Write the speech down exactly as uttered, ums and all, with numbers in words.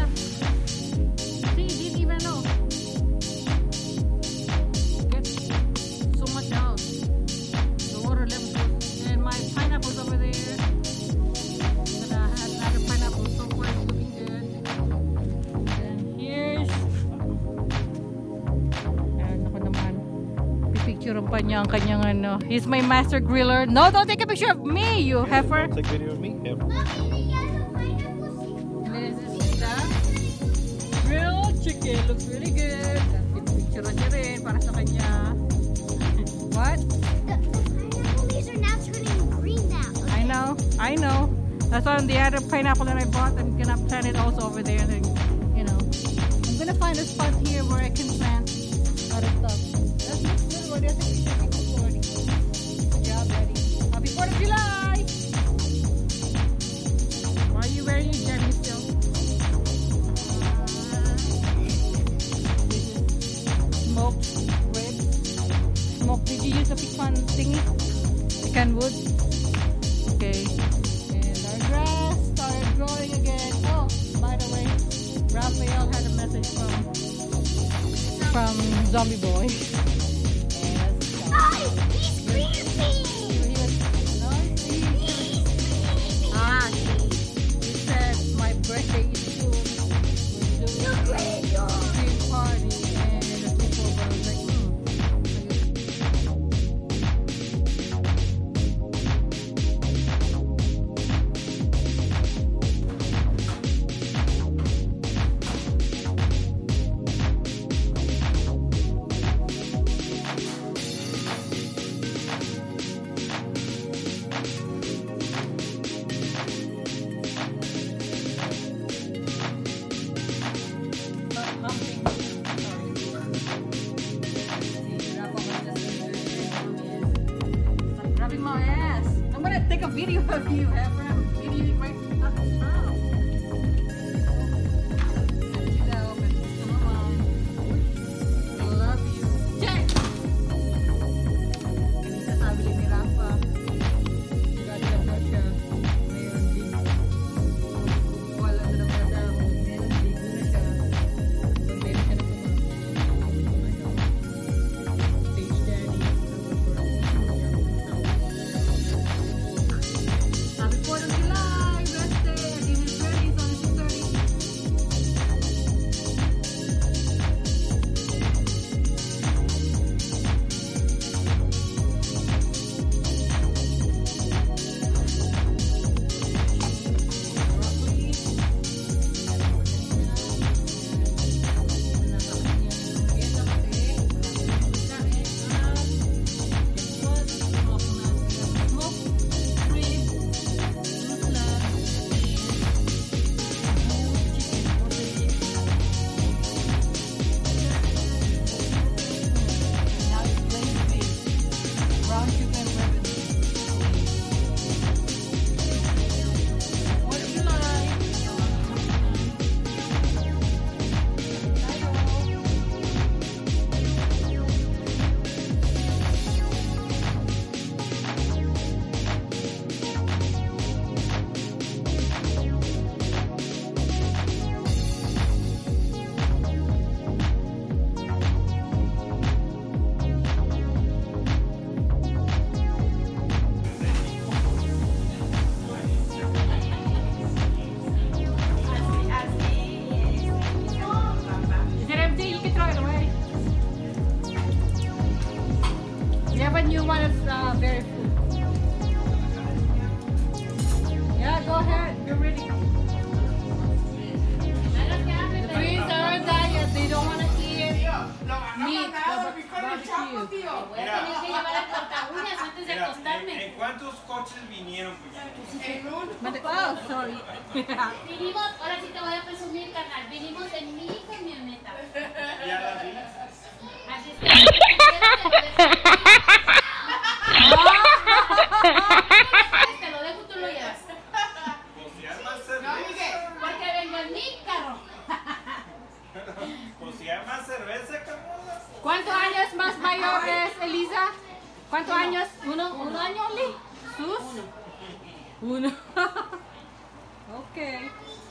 left. See, you didn't even know. Get so much out. The water level. And my pineapple's over there. I'm gonna have another pineapple. So far it's looking good. And here's... Ayan, ako naman. Pipicturean pa niya ang kanyang ano. He's my master griller. No, don't take a picture of me, you heifer. Take video of me, heifer. Grilled chicken looks really good. Picture niya rin para sa kanya. What? The pineapple leaves are now turning green now. I know, I know. That's on the other pineapple that I bought. I'm gonna plant it also over there. And, you know, I'm gonna find a spot here where I can plant other stuff. That's good. What do you think? Good job, buddy. Happy fourth of July! Why are you wearing your jacket still? Smoked ribs. Smoked. Did you use a pecan thingy? Pecan wood? Okay. And our grass started growing again. Oh, by the way, Raphael had a message from from Zombie Boy. Yes. Oh, he's creepy. Ah, he said my birthday is soon. We're doing a big party and the people were like, take a video of you, Heifer. I'm videoing right now. You know, but come on. I love you. Jack! Kanina sabi ni Rafa, gagal na siya. Ngayon, di. Wala na ng madam. Ngayon, ligo na siya. So, meron siya na pumunta. Stage daddy. Happy fourth of July, rest day. Our dinner's ready. It's only six thirty. Broccoli. Brown sugar and ribbon. What do you like? Is it empty? You can throw it away. You have a new one that's uh, very full. Yeah, go ahead. You're ready. The Koreans are on diet. They don't want to eat meat. Barbecue. Voy a tener que llevar el cortaúñas antes de Mira, acostarme. ¿en cuántos coches vinieron, cuñado? But- Oh, sorry. Vinimos, ahora sí te voy a presumir, carnal. Vinimos en mi camioneta. Ya la vi. Así es que, te lo dejo, tú lo llevas. Pues si armas cerveza. Porque vengo en mi carro. Pues si armas cerveza, Carmela. ¿Cuántos años más mayor es Elisa? ¿Cuántos años? ¿Uno? ¿Un año only? ¿Sus? Uno. Uno. Okay.